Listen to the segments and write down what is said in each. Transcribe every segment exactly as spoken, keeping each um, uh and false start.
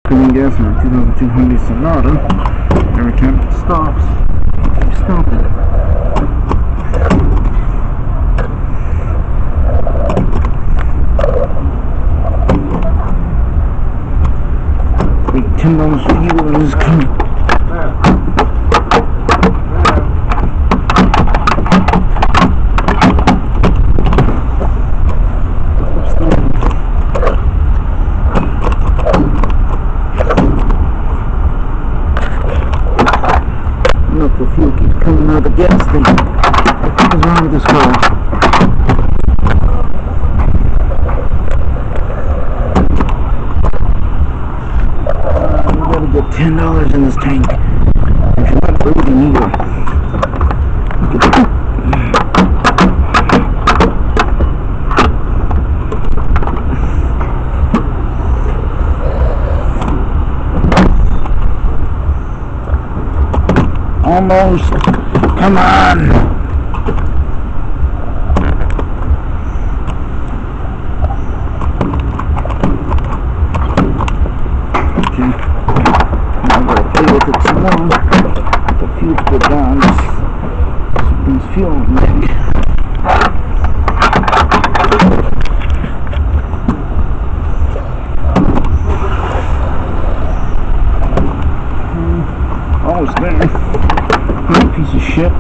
Filling gas in a two thousand two Hyundai Sonata. Every time it stops, keep stopping. Make ten dollars fuel in this car. The fuel keeps coming out of the gas tank. What's wrong with this car? Uh, we gotta get ten dollars in this tank. If you're not breathing either. Almost. Come on. Okay. Now I gotta play with it some more. The fuse go down. Something's fuel in the tank. Almost there. Piece of shit.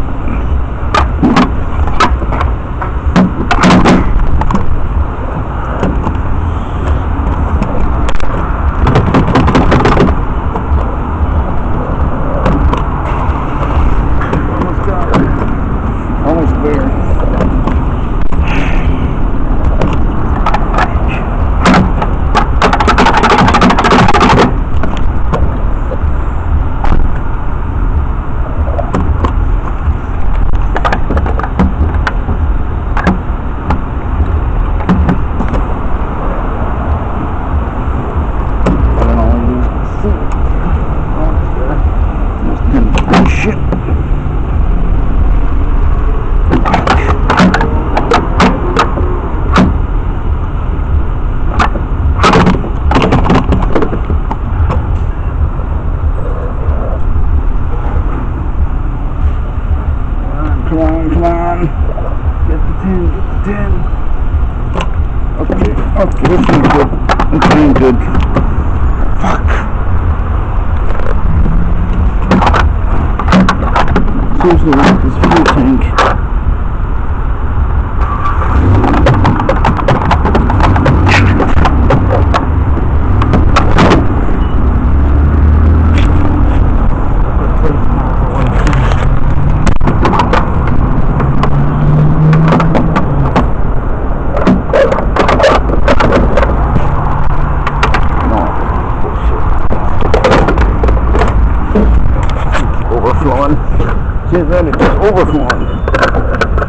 Almost got it. Almost there. Shit. Come on, come on. Get the ten, get the ten. Okay, okay, this ain't good. This ain't good. Fuck. Seriously, like this fuel tank. Overflowing. See that? It's just overflowing.